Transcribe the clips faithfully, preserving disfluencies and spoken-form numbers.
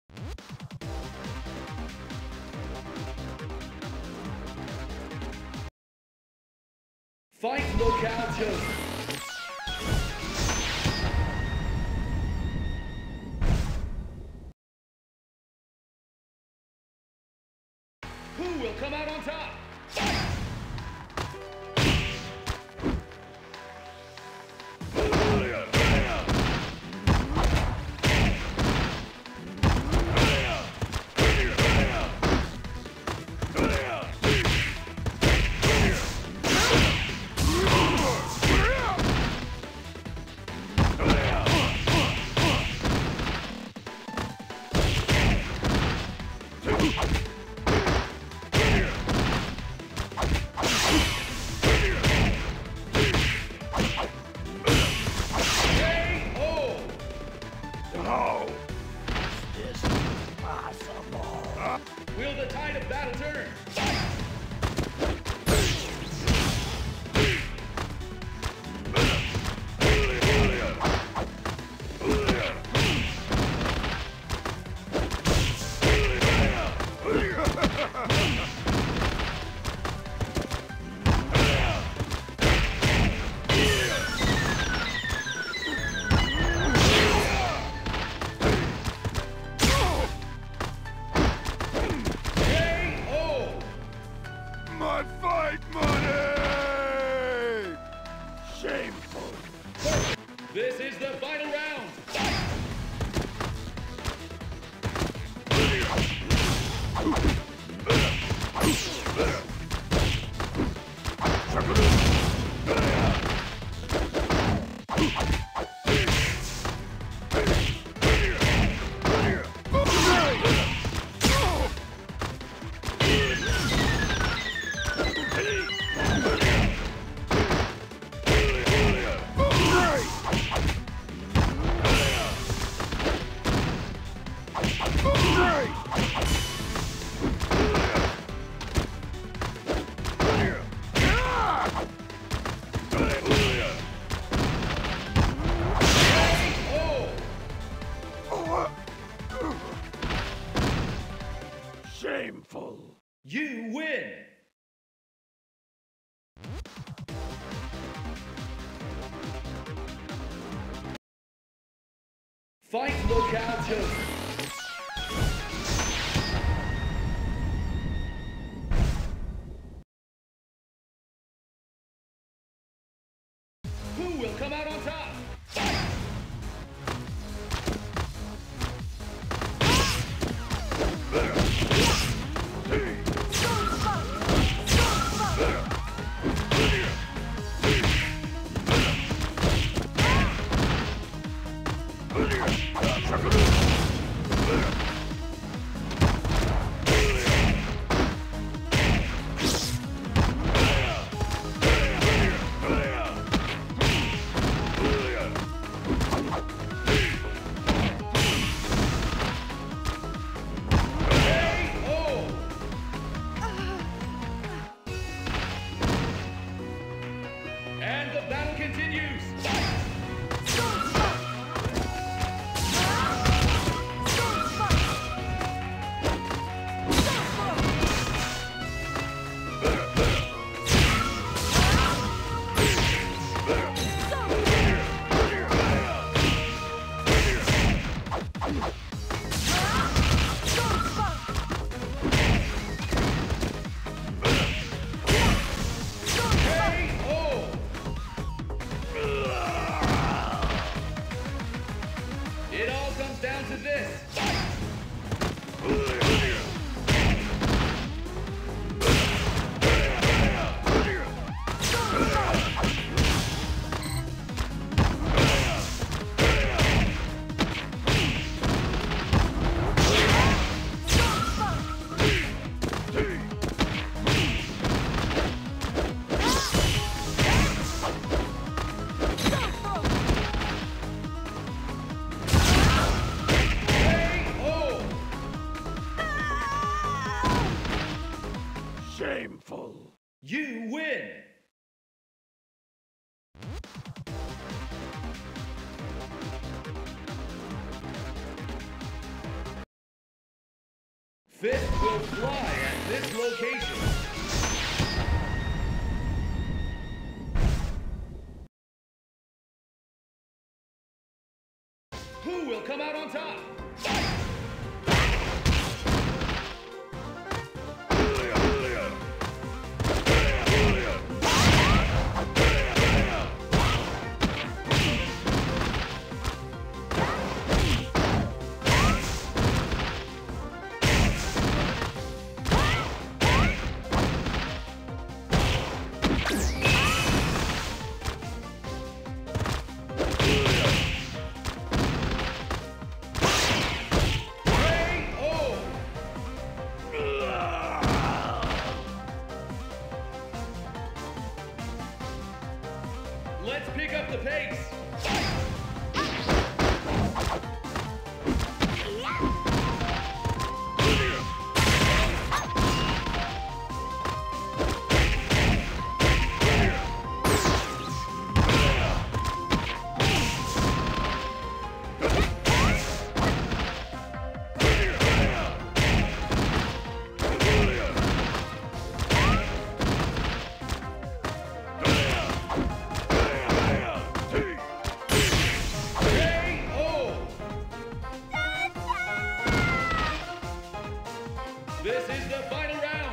Fight locale chosen. Who will come out on top? Will the tide of battle turn? My fight money! Shameful. This is the final round. Shameful. You win. Fight locale chosen. Who will come out on top? And the battle continues! It all comes down to this. Fist will fly at this location. Who will come out on top? Let's pick up the pace. This is the final round.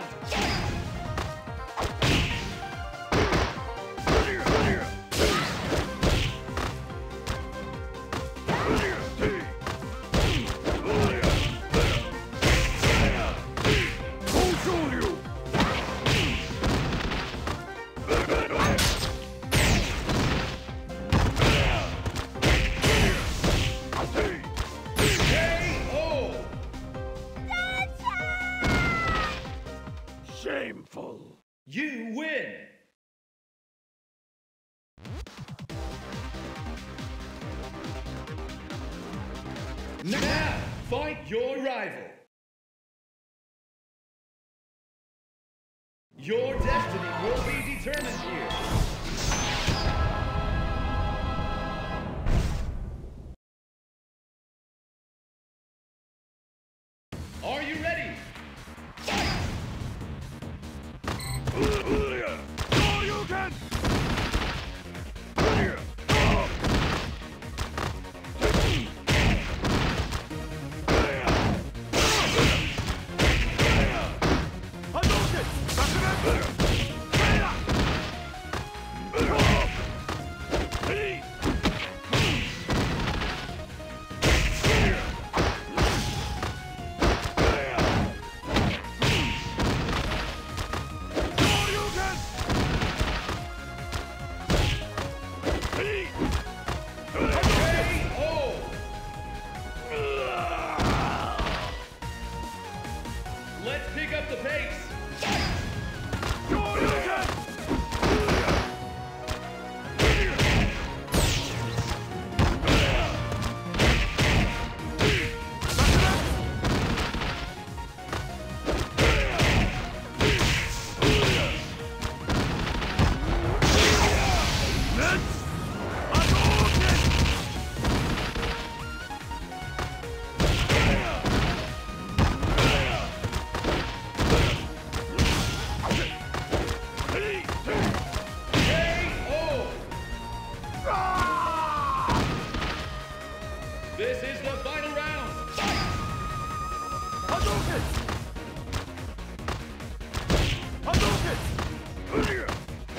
Shameful. You win. Now, fight your rival. Your destiny will be determined here. Are you ready? All you can! Let's pick up the pace. This is the final round. Hadouken! Hadouken!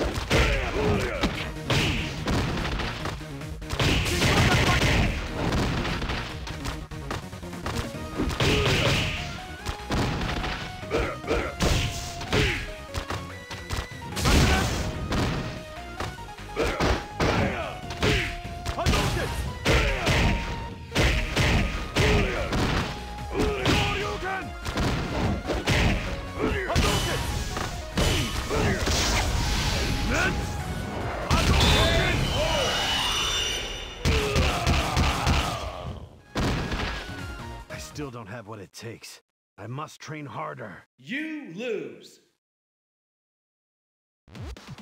I still don't have what it takes. I must train harder. You lose.